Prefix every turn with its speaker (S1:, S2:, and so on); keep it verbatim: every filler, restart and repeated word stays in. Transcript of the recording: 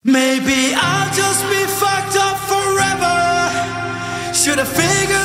S1: Maybe I'll just be fucked up forever. Should have figured